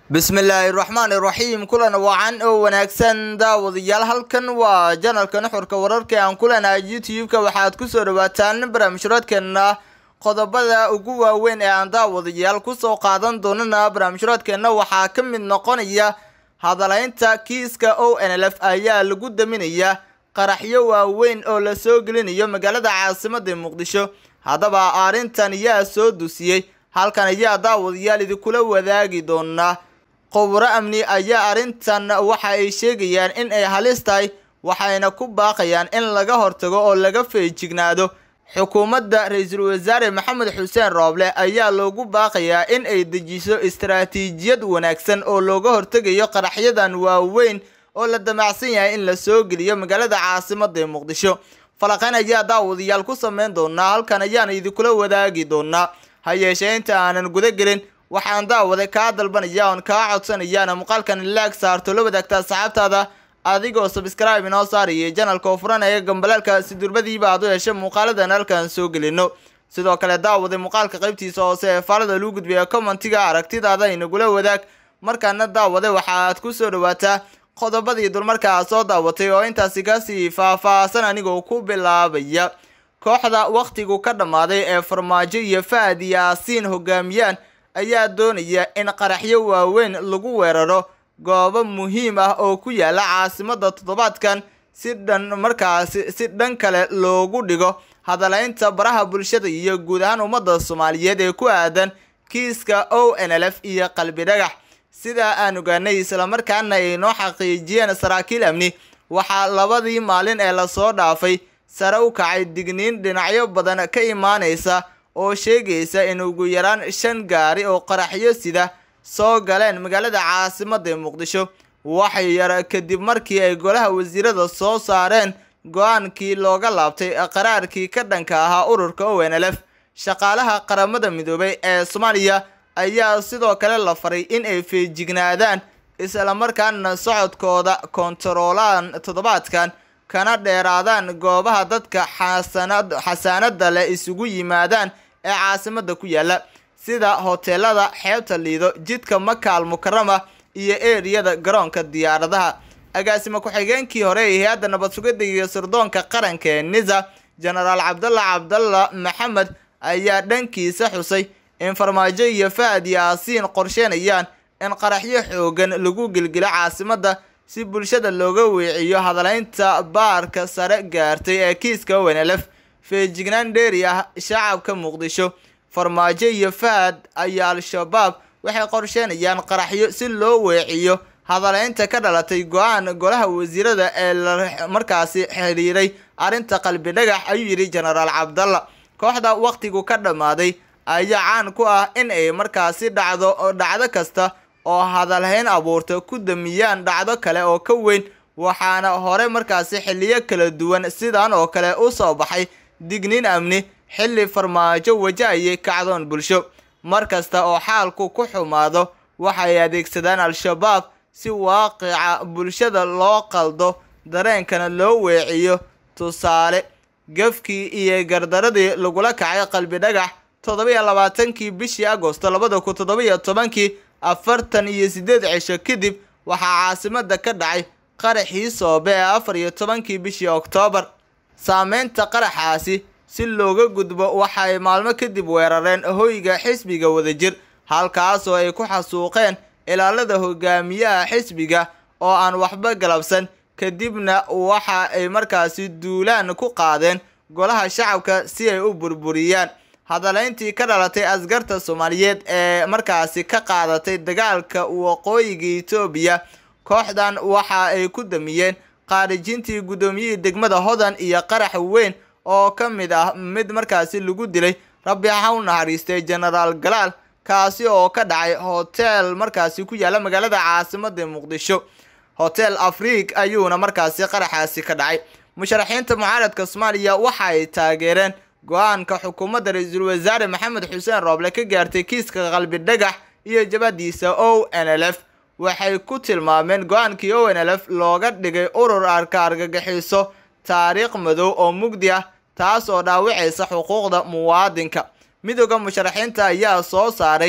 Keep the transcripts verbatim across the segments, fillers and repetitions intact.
بسم الله الرحمن الرحيم كلنا وعن وناكسن داود يال هلكن وجنالka nuxurka wararka aan kulana YouTube-ka waxaad ku soo dhawaataan barnaamijyadkeena qodobada ugu waaweyn ee aan daawadayaal ku soo qaadan doonana barnaamijyadkeena waxaa ka mid noqonaya hadalaynta kiiska O N L F ayaa lagu daminaya qaraxyo waaweyn oo la soo gelinayo magaalada caasimadda Muqdisho hadaba arintan yaa soo dusiyay halkan ayaa daawadayaal idin wadaagi doona qowra amni ayaa arintan waxa ay sheegayaan in ay halis tahay waxayna ku baaqayaan in laga hortago oo laga feejignaado xukuumadda ra'iisul wasaare Maxamed Xuseen Rooble ayaa loogu baaqayaa in ay dejiso istiraatiijiyad wanaagsan oo looga hortagayo qaraxyadan waaweyn oo la damacsan yahay in la soo geliyo magaalada caasimadda Muqdisho falaqan ayaa daawadayaal ku sameyn doona halkan ayaan idin wadaagi doona hayeeshee inta aanan guda gelin waxaan daawada ka dalbanaya oo ka codsanayana muuqaalkan like saarto la wadaagta saxaabtaada adigoo subscribe inoo saariyo channelka oo furanaya gambalaalka si durbadiiba aad u hesho muuqaaladan halkan soo gelino sidoo kale daawada muuqaalka qaybtiisa hoose ee faalada lagu gudbiyo commentiga aragtidaada inagula wadaag markaana daawada waxaad ku soo dhawaataa qodobadii dulmarka soo daawatay oo intaasi ka sii faahfaahsan anigoo ku bilaabaya kooxda waqtigu ka dhamaaday ee farmaajo iyo Fahad Yaasiin hogaamiyaan ayaa doonaya in qaraxyo waaweyn lagu weeraro goobo muhiim ah oo ku yaala caasimadda toddobaadkan si dhan markaas si dhan kale loogu dhigo hadalaynta baraha bulshada iyo guud ahaan ummadda Soomaaliyeed ee ku aadan kiiska O N L F iyo qalbi dhagax sida aan ogaanay isla markaana ay noo xaqiijiyeen saraakiil amni waxa labadii maalin ee la soo dhaafay sare u kacay digniin dhinacyo badan ka imaanaysa oo sheegaysa in ugu yaraan shan gaari oo qaraxyo sida soo galeen magaalada caasimadda Muqdisho waxay yar kadib markii ay golaha wasiirada soo saareen go'aankii looga laabtay qaraarkii ka dhanka ahaa ururka O N L F shaqaalaha qaramada midoobay ee Soomaaliya ayaa sidoo kale la faray in ay feejignaadaan isla markaana socodkooda kontaroolaan toddobaadkan kana dheeraadaan goobaha dadka xasanad xasaanada leh isugu yimaadaan ee caasimadda ku yaala sida hoteelada xeebta liido jidka Maka al-Mukarrama iyo eeriyada garoonka diyaaradaha agaasima ku xigeenkii hore ee hay'adda nabad sugidda iyo sirdoonka qaranka ee Niza General Abdullah Abdullah Maxamed ayaa dhankiisa xusay in farmaajo iyo Fahad Yaasiin qorsheynayaan in qaraxyo xoogan lagu gilgilo caasimadda si bulshada looga weeciyo hadalaynta baarka sare gaartay ee kiiska O N L F feejignaan dheeri ah shacabka Muqdisho farmaajo iyo Fahad ayaa al-shabaab waxay qorsheynayaan qaraxyo si loo weeciyo hadalaynta ka dhalatay go'aan golaha wasiirada ee markaasi xiriiray arinta qalbi dhagax ayuu yiri General Abdullah kooxda waqtigu ka dhamaaday ayaa caan ku ah in ay markaasi dhacdo dhacdo kasta oo hadalhayn abuurta ku damiyaan dhacdo kale oo ka weyn waxaana hore markaasi xilliyo kala duwan sidaan oo kale u soo baxay digniin amni xilli farmaajo wajahaya kacdoon bulsho markasta oo xaalku ku xumaado waxay adeegsadaan al-shabaab si waaqica bulshada loo qaldo dareenkana loo weeciyo tusaale gafkii iyo gardaradii lagula kacay qalbi dhagax toddoba iyo labaatankii bishii Agoosto labada kun toddoba iyo tobankii afartan iyo sideed cisho kadib waxaa caasimadda ka dhacay qaraxii Soobe ee afar iyo tobankii bishii Oktoobar saameynta qaraxaasi si looga gudbo waxay maalmo kadib weerareen hoyga xisbiga wadajir halkaas oo ay ku xasuuqeen ilaalada hogaamiyaha xisbiga oo aan waxba galabsan kadibna waxa ay markaasi duulaan ku qaadeen golaha shacabka si ay u burburiyaan hadalayntii ka dhalatay askarta Soomaaliyeed ee markaasi ka qaadatay dagaalka waqooyiga Itoobiya kooxdan waxa ay ku damiyeen qaarijintii gudoomiyihii degmada Hodan iyo qarax weyn oo ka mid ah mid markaasi lagu dilay Rabbi ha u naxariistay General Galaal kaasi oo ka dhacay hotel markaasi ku yaala magaalada caasimadda Muqdisho Hotel Afrique ayuuna markaasi qaraxaasi ka dhacay musharaxiinta mucaaradka Soomaaliya waxa ay taageereen go'aanka xukuumadda ra'iisul wasaare Maxamed Xuseen Rooble ka gaartay kiiska qalbi dhagax iyo jabadiisa O N L F waxay ku tilmaameen go'aankii O N L F looga dhigay urur arka argagixiso taariikh madow oo mugdi ah taas oo dhaawacaysa xuquuqda muwaadinka midowga musharaxiinta ayaa soo saaray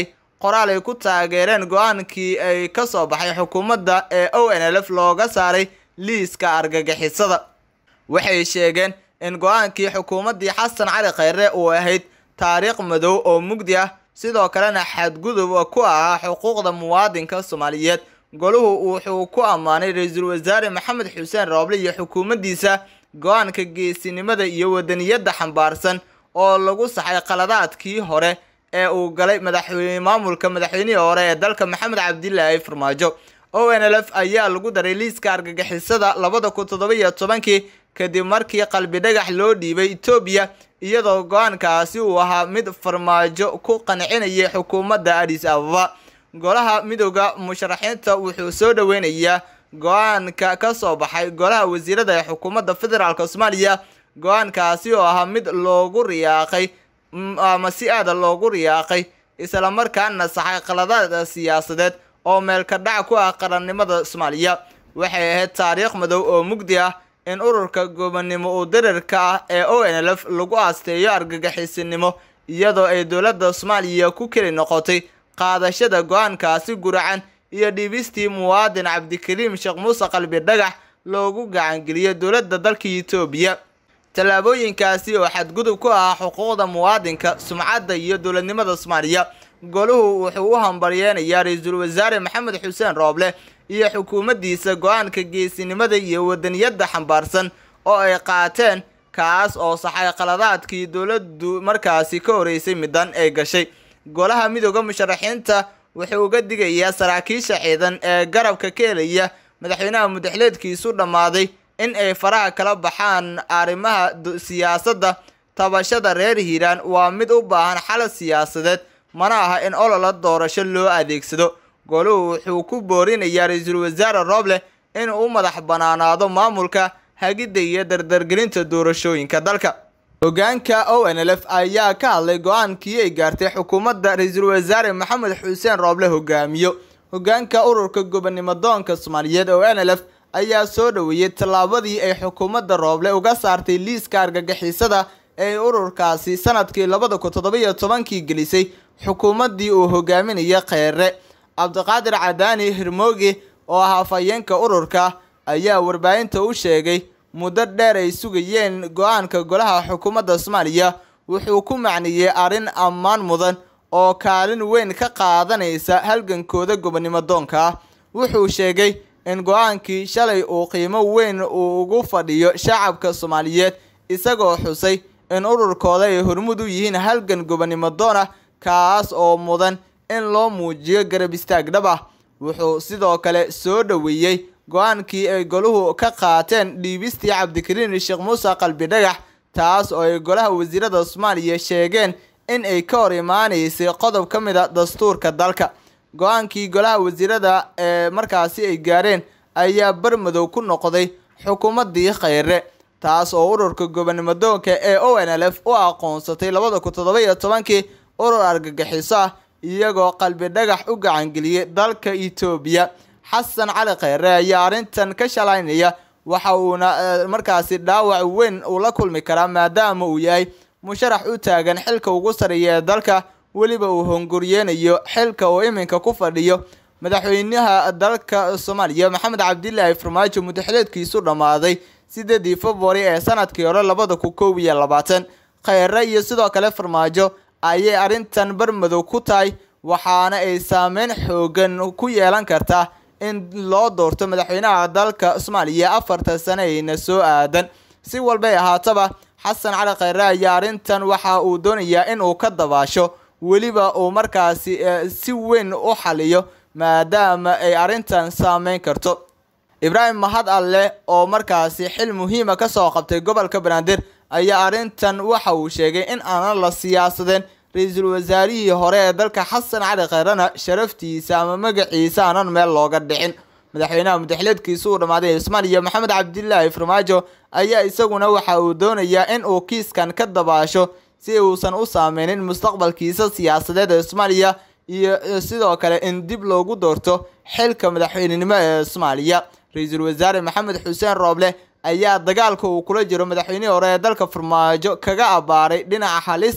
qoraal ay ku taageereen go'aankii ay ka soo baxay xukuumadda ee O N L F looga saaray liiska argagixisada. Waxay sheegeen in go'aankii xukuumaddii Xasan Cali Khayre uu ahayd taariikh madow oo mugdi ah, sidoo kalena xadgudub ku ah xuquuqda muwaadinka Soomaaliyeed. Goluhu wuxuu ku ammaanay Ra'iisul Wasaare Maxamed Xuseen Rooble iyo xukuumaddiisa go'aanka geesinimada iyo wadaniyadda xambaarsan oo lagu saxay qaladaadkii hore ee uu galay madaxweyne maamulka madaxweynihii hore ee dalka Maxamed Cabdilaahi Farmaajo. O N L F ayaa lagu daray liiska argagixisada labada kun toddoba iyo tobankii kadib markii qalbi dhagax loo dhiibay Itoobiya, iyadoo go'aankaasi uu ahaa mid Farmaajo ku qancinayay xukuumadda Addis Ababa. Golaha midowga musharaxiinta wuxuu soo dhaweynayaa go'aanka ka soo baxay golaha wasiirada ee xukuumadda federaalka Soomaaliya. Go'aankaasi oo ahaa mid loogu riyaaqay ama si aad loogu riyaaqay isla markaana saxay qaladaad siyaasadeed oo meel ka dhac ku ah qarannimada Soomaaliya. Waxay ahayd taariikh madow oo mugdi ah in ururka gobonimo u dirarka ah ee O N L F lagu aasteeyo argagixisinimo, iyadoo ay dowladda Soomaaliya ku keli noqotay qaadashada go'aankaasi guracan iyo dhiibistii muwaadin Cabdikariim Sheekh Muuse qalbi dhagax loogu gacan geliyay dowladda dalka Itoobiya. Tallaabooyinkaasi oo xadgudub ku ah xuquuqda muwaadinka, sumcadda iyo dowladnimada Soomaaliya. Goluhu wuxuu u hambalyeynayaa Ra'iisul Wasaare Maxamed Xuseen Rooble iyo xukuumaddiisa go'aanka geesinimada iyo wadaniyadda xambaarsan oo ay qaateen, kaas oo saxay qaladaadkii dowladdu markaasi ka horeysay midan ay gashay. Golaha midowga musharaxiinta wuxuu uga digayaa saraakiisha ciidan ee garabka ka helaya madaxweynaha muddaxileedkiisu dhammaaday in ay faraha kala baxaan arrimaha siyaasadda. Tabashada reer Hiiraan waa mid u baahan xal siyaasadeed, mana aha in olole doorasho loo adeegsado. Goluhu wuxuu ku boorinayaa Ra'iisul Wasaare Rooble in uu madax banaanaado maamulka hagidda iyo dardargelinta doorashooyinka dalka. Hoggaanka O N L F ayaa ka hadlay go'aankii ay gaartay xukuumadda Ra'iisul Wasaare Maxamed Xuseen Rooble hogaamiyo. Hoggaanka ururka gobonimo doonka Soomaaliyeed O N L F ayaa soo dhaweeyay tallaabadii ay xukuumadda Rooble uga saartay liiska argagixisada ee ururkaasi sanadkii labada kun toddoba iyo tobankii gelisay xukuumaddii uu hogaaminayay Khayre. Cabdiqaadir Cadaani Hirmooge oo ahaa afhayeenka ururka ayaa warbaahinta u sheegay muddo dheer ay sugayeen go'aanka golaha xukuumadda Soomaaliya. Wuxuu ku macniyay arrin ammaan mudan oo kaalin weyn ka qaadanaysa halgankooda gobonimo doonka ah. Wuxuu sheegay in go'aankii shalay uu qiimo weyn ugu fadhiyo shacabka Soomaaliyeed, isagoo xusay in ururkooda ay hormuud u yihiin halgan gobonimo doon ah, kaas oo mudan in loo muujiyo garab istaag dhab ah. Wuxuu sidoo kale soo dhaweeyay go'aankii ay goluhu ka qaateen dhiibistii Cabdikariim Sheekh Muuse qalbi dhagax, taas oo ay golaha wasiirada Soomaaliya sheegeen in ay ka hor imaanaysay qodob ka mid ah dastuurka dalka. Go'aankii golaha wasiirada ee markaasi ay gaareen ayaa barmadow ku noqday xukuumaddii Khayre, taas oo ururka gobonimo doonka ee O N L F u aqoonsatay labada kun toddoba iyo tobankii urur argagixiso ah, iyagoo qalbi dhagax u gacan geliyay dalka Itoobiya. Xasan Cali Khayre ayaa arrintan ka shalaynaya, waxa uuna markaasi dhaawac weyn uu la kulmi karaa maadaama uu yahay musharax u taagan xilka ugu sareeya ee dalka, weliba uu honguriyeenayo xilka uu iminka ku fadhiyo madaxweynaha dalka Soomaaliya Maxamed Cabdilaahi Farmaajo muddaxileedkiisu dhammaaday sideedii February ee sanadkii hore labada kun kow iyo labaatan. Khayre iyo sidoo kale Farmaajo ayay arrintan barmadow ku tahay, waxaana ay saameyn xoogan ku yeelan kartaa in loo doorto madaxweynaha dalka Soomaaliya afarta sano ee soo aadan. Si walba ay ahaataba, Xasan Cali Khayre ayaa arrintan waxa uu doonayaa in uu ka dabaasho, weliba uu markaasi si weyn u xaliyo maadaama ay arrintan saameyn karto. Ibraahim Mahad Alle oo markaasi xil muhiim ah ka soo qabtay gobolka Banaadir ayaa arrintan waxa uu sheegay in aan la siyaasadeen Ra'iisul Wasaarihii hore ee dalka Xasan Cali Khayrena sharaftiisa ama magaciisa aanan meel looga dhicin. Madaxweynaha muddaxileedkiisu uu dhamaaday Soomaaliya Maxamed Cabdilaahi Farmaajo ayaa isaguna waxa uu doonayaa in uu kiiskan ka dabaasho si uusan u saameynin mustaqbalkiisa siyaasadeed ee Soomaaliya iyo sidoo kale in dib loogu doorto xilka madaxweynenimo ee Soomaaliya. Ra'iisul Wasaare Maxamed Xuseen Rooble ayaa dagaalka uu kula jiro madaxweynihii hore ee dalka Farmaajo kaga abaaray dhinaca halis ah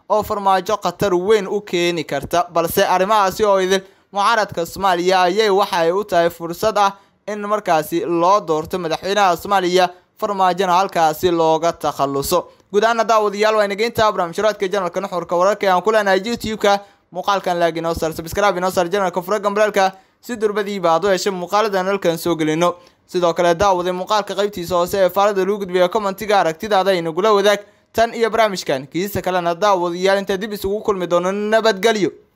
oo farmaajo khatar weyn u keeni karta, balse arrimahaasi oo idil mucaaradka Soomaaliya ayay waxa ay u tahay fursad ah in markaasi loo doorto madaxweynaha Soomaaliya farmaajona halkaasi looga takhaluso. guud ahaan daawadayaal waa inageynta barnaamijyada channelka Nuxurka Wararka ee aan ku leenahay YouTube-ka. muuqaalkan laagi noo sar subscribe noo sar channelka Fura Gambalka si durbadii baad u hesho muuqaaladan halkan soo gelino. sidoo kale daawaday muuqaalka qaybtiisa hoose ee faalada lagu gudbiyo commentiga aragtidaada inagula wadaag tan iyo barnaamijkan kiisa kalena daawadayaal inta dib isugu kulmi doono nabadgelyo.